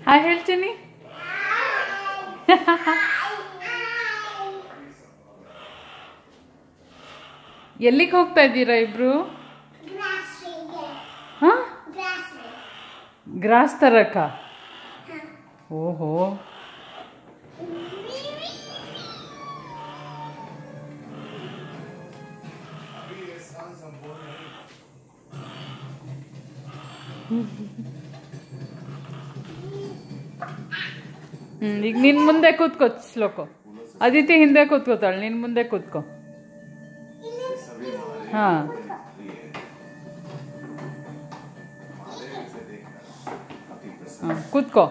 Hi ಹೇಳ್ತೀನಿ. ಎಲ್ಲಿಗೆ ಹೋಗ್ತಾ ಇದ್ದೀರಾ ಇಬ್ರು? ಗ್ರಾಸ್ ತರಕ? ಓಹೋ. ಈಗ ನಿನ್ ಮುಂದೆ ಕೂತ್ಕೋ ಶ್ಲೋಕು. ಅದಿತಿ ಹಿಂದೆ ಕೂತ್ಕೋತಾಳೆ, ನಿನ್ ಮುಂದೆ ಕೂತ್ಕೋ. ಹಾ ಕೂತ್ಕೋ.